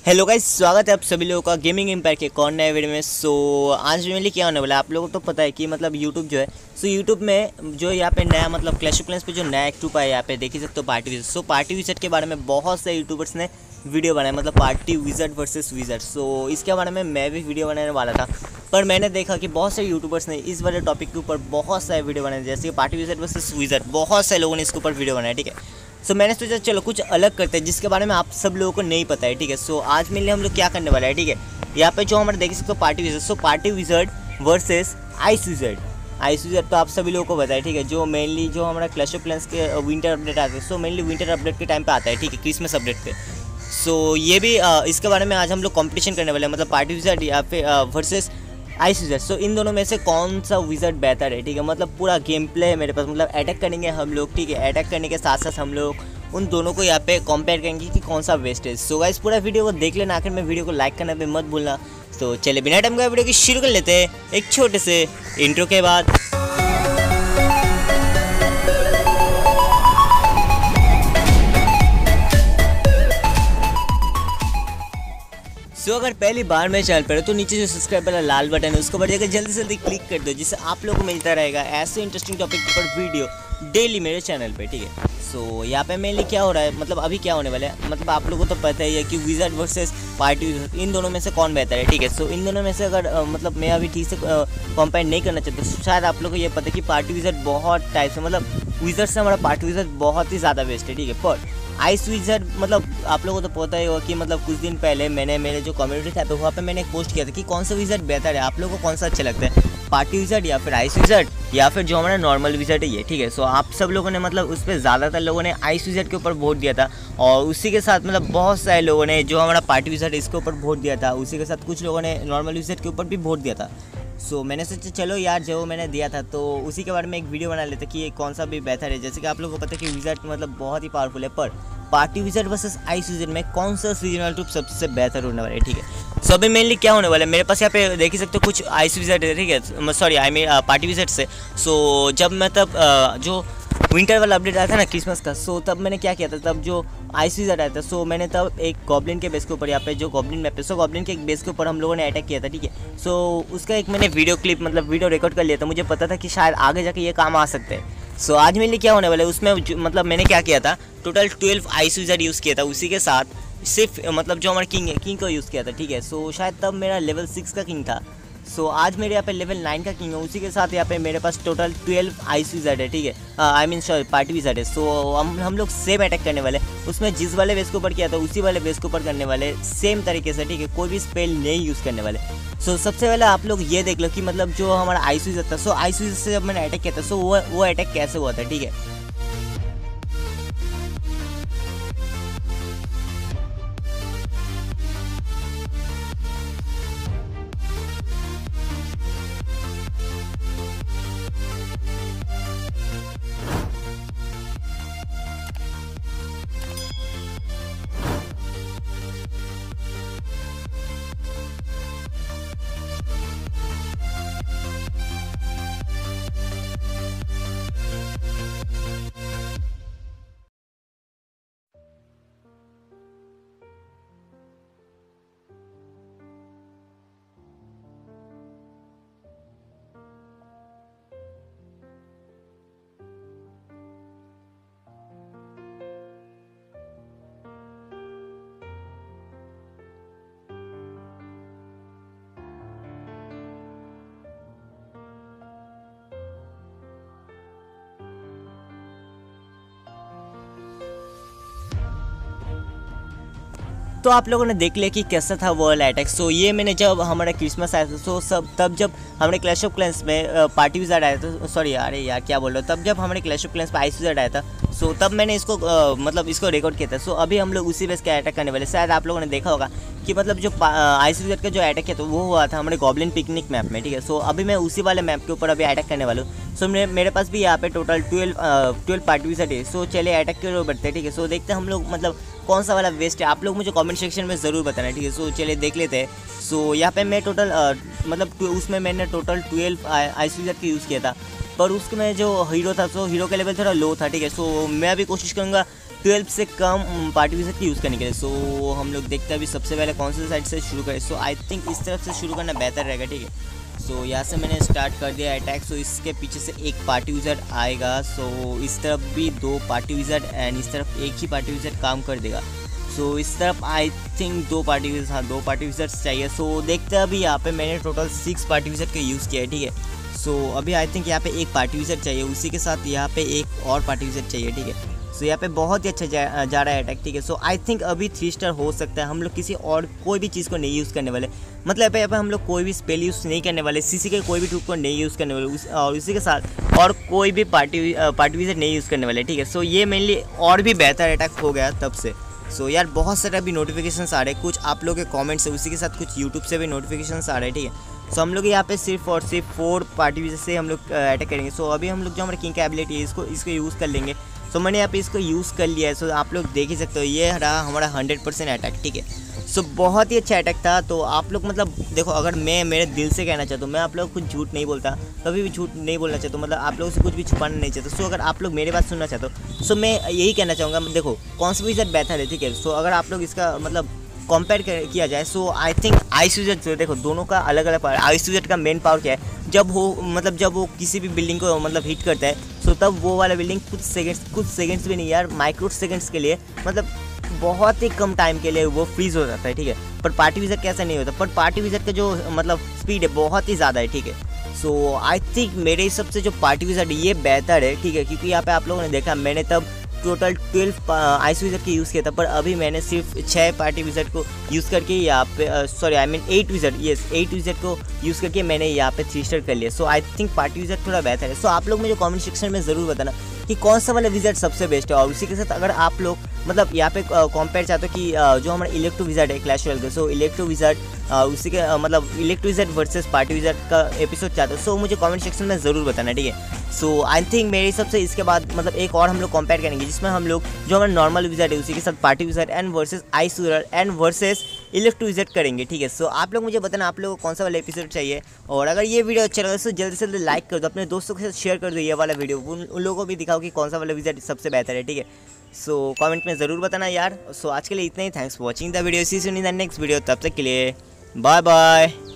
Hello guys, स्वागत है आप सभी लोगों का गेमिंग एम्पायर के कौन नए वीडियो में। आज मेरे लिए क्या होने वाला है, आप लोगों को तो पता है कि मतलब यूट्यूब जो है यूट्यूब में जो यहाँ पे नया मतलब क्लैश ऑफ क्लैंस पे जो नया एक्टिव पाया यहाँ पे देख ही सकते हो पार्टी विजिट। पार्टी विजिट के बारे में बहुत से यूट्यूबर्स ने वीडियो बनाया, मतलब पार्टी विजिट वर्सेस विजिट। इसके बारे में मैं भी वीडियो बनाने वाला था, पर मैंने देखा कि बहुत से यूट्यूबर्स ने इस वाले टॉपिक के ऊपर बहुत सारे वीडियो बनाए, जैसे कि पार्टी विजिट वर्सेस विजिट। बहुत सारे लोगों ने इसके ऊपर वीडियो बनाया, ठीक है। मैंने सोचा चलो कुछ अलग करते हैं जिसके बारे में आप सब लोगों को नहीं पता है, ठीक है। आज मेरे लिए हम लोग क्या करने वाले हैं, ठीक है। यहाँ पे जो हमारे देख सकते हो party wizard, party wizard versus ice wizard. Ice wizard तो आप सभी लोगों को पता है, ठीक है, जो मेनली जो हमारा क्लैश ऑफ क्लैंस के विंटर अपडेट आते हैं। मेनली विंटर अपडेट के टाइम पे आता है, ठीक है, क्रिसमस अपडेट पे। ये भी इसके बारे में आज हम लोग कॉम्पिटिशन करने वाले हैं, मतलब पार्टी विजिट या फिर वर्सेस आइस विजिट। इन दोनों में से कौन सा विजिट बेहतर है, ठीक है। मतलब पूरा गेम प्ले है मेरे पास, मतलब अटैक करेंगे हम लोग, ठीक है। अटैक करने के साथ साथ हम लोग उन दोनों को यहाँ पे कंपेयर करेंगे कि कौन सा बेस्ट है। गाइस पूरा वीडियो को देख लेना, आखिर में वीडियो को लाइक करना भी मत भूलना। चलिए बिना टाइम का वीडियो की शुरू कर लेते हैं एक छोटे से इंट्रो के बाद। अगर पहली बार मेरे चैनल पर है तो नीचे जो सब्सक्राइब वाला लाल बटन है उसको बढ़ जाकर जल्दी से जल्दी क्लिक कर दो, जिससे आप लोगों को मिलता रहेगा ऐसे इंटरेस्टिंग टॉपिक पर वीडियो डेली मेरे चैनल पे, ठीक है। यहाँ पे मेनली क्या हो रहा है, मतलब अभी क्या होने वाला है, मतलब आप लोगों को तो पता ही है कि विजिट वर्सेस पार्टी विजिट, इन दोनों में से कौन बेहतर है, ठीक है। इन दोनों में से अगर मतलब मैं अभी ठीक से कंपेयर नहीं करना चाहता, तो शायद आप लोगों को ये पता है कि पार्टी विजिट बहुत टाइप से, मतलब विजिट से हमारा पार्टी विजिट बहुत ही ज़्यादा बेस्ट है, ठीक है। पर आइस विजिट मतलब आप लोगों को तो पता ही होगा कि मतलब कुछ दिन पहले मैंने मेरे जो कम्युनिटी था तो वहाँ पे मैंने एक पोस्ट किया था कि कौन सा विजिट बेहतर है, आप लोगों को कौन सा अच्छा लगता है, पार्टी विजिट या फिर आइस विजिट या फिर जो हमारा नॉर्मल विजिट है ये, ठीक है। आप सब लोगों ने मतलब उस पर ज़्यादातर लोगों ने आइस विजिट के ऊपर वोट दिया था, और उसी के साथ मतलब बहुत सारे लोगों ने जो हमारा पार्टी विजिट इसके ऊपर वोट दिया था, उसी के साथ कुछ लोगों ने नॉर्मल विजिट के ऊपर भी वोट दिया था। मैंने सोचा चलो यार जो मैंने दिया था तो उसी के बारे में एक वीडियो बना लेते कि ये कौन सा भी बेहतर है। जैसे कि आप लोगों को पता है कि विजिट मतलब बहुत ही पावरफुल है, पर party wizard versus ice wizard में कौन सा सीजनल ट्रूप सबसे बेहतर होने वाला है, ठीक है। अभी मेनली क्या होने वाला है, मेरे पास यहाँ पे देख ही सकते हो कुछ आइस विजिट है, ठीक है, sorry I mean party wizard से। जब मतलब जो विंटर वाला अपडेट आया था ना क्रिसमस का, तब मैंने क्या किया था, तब जो आइस विजिट आया था, मैंने तब एक गॉब्लिन के बेस के ऊपर, यहाँ पे जो गॉब्लिन मैप है, गॉब्लिन के एक बेस के ऊपर हम लोगों ने अटैक किया था, ठीक है। उसका एक मैंने वीडियो क्लिप मतलब वीडियो रिकॉर्ड कर लिया था, मुझे पता था कि शायद आगे जाके ये काम आ सकते हैं। आज मेरे लिए क्या होने वाला है उसमें, मतलब मैंने क्या किया था, टोटल 12 आइस विजिट यूज़ किया था, उसी के साथ सिर्फ मतलब जो हमारा किंग है, किंग को यूज़ किया था, ठीक है। शायद तब मेरा लेवल 6 का किंग था। आज मेरे यहाँ पे लेवल 9 का किंग है, उसी के साथ यहाँ पे मेरे पास टोटल 12 आइस विजिट है, ठीक है, I mean sorry party wizard है। हम लोग सेम अटैक करने वाले, उसमें जिस वाले बेस के ऊपर किया था उसी वाले बेस के ऊपर करने वाले सेम तरीके से, ठीक है, कोई भी स्पेल नहीं यूज़ करने वाले। सबसे पहले आप लोग ये देख लो कि मतलब जो हमारा आइस विजिट था, आइस विजिट से जब मैंने अटैक किया था, वो अटैक कैसे हुआ था, ठीक है। तो आप लोगों ने देख लिया कि कैसा था वर्ल्ड अटैक। ये मैंने जब हमारा क्रिसमस आया था, तब जब हमारे क्लैश ऑफ क्लैंस में पार्टी विजिट आया था, सॉरी अरे यार क्या बोल रहा हूँ, तब जब हमारे क्लैश ऑफ क्लैंस पे आइस विजिट आया था, तब मैंने इसको मतलब इसको रिकॉर्ड किया था। अभी हम लोग उसी बेस का अटैक करने वाले। शायद आप लोगों ने देखा होगा कि मतलब जो आइस विजिट का जो अटैक किया था वो हुआ था हमारे गॉब्लिन पिकनिक मैप में, ठीक है। अभी मैं उसी वाले मैप के ऊपर अभी अटैक करने वाला हूँ। मेरे पास भी यहाँ पे टोटल 12 पार्टी विजिट है। चलिए अटैक के ओर बढ़ते हैं, ठीक है। देखते हैं हम लोग मतलब कौन सा वाला वेस्ट है, आप लोग मुझे कमेंट सेक्शन में ज़रूर बताना, ठीक है। चलिए देख लेते हैं। यहाँ पे मैं टोटल मतलब उसमें मैंने टोटल 12 आइस विजिट का यूज़ किया था, पर उसमें जो हीरो था हीरो का लेवल थोड़ा लो था, ठीक है। मैं अभी कोशिश करूँगा 12 से कम पार्टी विज़िट की यूज़ करने के लिए। सो हम लोग देखते हैं अभी सबसे पहले कौन सी साइड से शुरू करें। सो आई थिंक इस तरफ से शुरू करना बेहतर रहेगा, ठीक है। सो यहाँ से मैंने स्टार्ट कर दिया अटैक। सो इसके पीछे से एक पार्टी विज़िट आएगा। सो इस तरफ भी 2 पार्टी विज़िट एंड इस तरफ एक ही पार्टी विज़िट काम कर देगा। सो इस तरफ आई थिंक 2 पार्टी विज़िट, हाँ 2 पार्टी विज़िट्स चाहिए। सो देखते हैं अभी यहाँ पे मैंने टोटल 6 पार्टी विज़िट का यूज़ किया है, ठीक है। सो अभी आई थिंक यहाँ पे एक पार्टी विज़िट चाहिए, उसी के साथ यहाँ पे एक और पार्टी विज़िट चाहिए, ठीक है। सो यहाँ पे बहुत ही अच्छा जा रहा है अटैक, ठीक है। सो आई थिंक अभी 3 स्टार हो सकता है। हम लोग किसी और कोई भी चीज़ को नहीं यूज़ करने वाले, मतलब यहाँ पे हम लोग कोई भी स्पेल यूज़ नहीं करने वाले, सीसी के कोई भी ट्रूप को नहीं यूज़ करने वाले, और उसी के साथ और कोई भी पार्टी विज़िट नहीं यूज़ करने वाले, ठीक है। सो ये मेनली और भी बेहतर अटैक हो गया तब से। सो यार बहुत सारे अभी नोटिफिकेशंस आ रहे हैं, कुछ आप लोगों के कमेंट्स है, उसी के साथ कुछ यूट्यूब से भी नोटिफिकेशंस आ रहे हैं, ठीक है। सो हम लोग यहाँ पे सिर्फ और सिर्फ 4 पार्टी विज़िट से हम लोग अटैक करेंगे। सो अभी हम लोग जो हमारे किंग का एबिलिटी है इसको यूज़ कर लेंगे। सो मैंने यहाँ पे इसको यूज़ कर लिया है। सो आप लोग देख ही सकते हो ये रहा हमारा 100% अटैक, ठीक है। सो बहुत ही अच्छा अटैक था। तो आप लोग मतलब देखो, अगर मैं मेरे दिल से कहना चाहता हूँ, मैं आप लोग कुछ झूठ नहीं बोलता, कभी भी झूठ नहीं बोलना चाहता हूँ, मतलब आप लोगों से कुछ भी छुपाना नहीं चाहता। सो अगर आप लोग मेरी बात सुनना चाहते हो, सो मैं यही कहना चाहूँगा, देखो कौन सा विज़िट बेहतर है, ठीक है। सो अगर आप लोग इसका मतलब कंपेयर किया जाए, so I think ice wizard जो देखो दोनों का अलग अलग पावर। आइस विज़िट का मेन पावर क्या है, जब वो किसी भी बिल्डिंग को मतलब हिट करता है, सो तब वो वाला बिल्डिंग कुछ सेकंड्स भी नहीं यार, माइक्रो सेकंड्स के लिए, मतलब बहुत ही कम टाइम के लिए वो फ्रीज हो जाता है, ठीक है। पर पार्टी विज़िट कैसा नहीं होता, पर पार्टी विज़िट का जो मतलब स्पीड है बहुत ही ज़्यादा है, ठीक है। सो आई थिंक मेरे हिसाब से जो पार्टी विज़िट ये बेहतर है, ठीक है, क्योंकि यहाँ पे आप लोगों ने देखा मैंने तब टोटल 12 आइस विज़िट की यूज़ किया था, पर अभी मैंने सिर्फ 6 पार्टी विज़िट को यूज़ करके यहाँ पे 8 विज़िट को यूज़ करके मैंने यहाँ पे 3 स्टार कर लिया। So I think party wizard थोड़ा बेहतर है। सो आप लोग मुझे कमेंट सेक्शन में ज़रूर बताना कि कौन सा वाला विज़िट सबसे बेस्ट है। और उसी के साथ अगर आप लोग मतलब यहाँ पे कंपेयर चाहते हो कि जो हमारा इलेक्ट्रो विज़िट है क्लैश रॉयल का, सो इलेक्ट्रो विज़िट उसी के मतलब electro wizard versus party wizard का एपिसोड चाहते हो, सो मुझे कमेंट सेक्शन में ज़रूर बताना, ठीक है। सो आई थिंक मेरे हिसाब से इसके बाद मतलब एक और हम लोग कंपेयर करेंगे, जिसमें हम लोग जो हमारा नॉर्मल विज़िट है उसी के साथ party wizard and versus ice wizard and versus electro wizard करेंगे, ठीक है। सो आप लोग मुझे बताना आप लोगों को कौन सा वाला एपिसोड चाहिए। और अगर ये वीडियो अच्छा लगा तो जल्दी से जल्दी लाइक कर दो, अपने दोस्तों के साथ शेयर कर दो ये वाला वीडियो, उन लोगों को भी दिखाओ कि कौन सा वाला विज़िट सबसे बेहतर है, ठीक है। सो कमेंट में ज़रूर बताना यार। सो आज के लिए इतना ही, thanks for watching the video, see you in the next video, तब तक के लिए बाय बाय।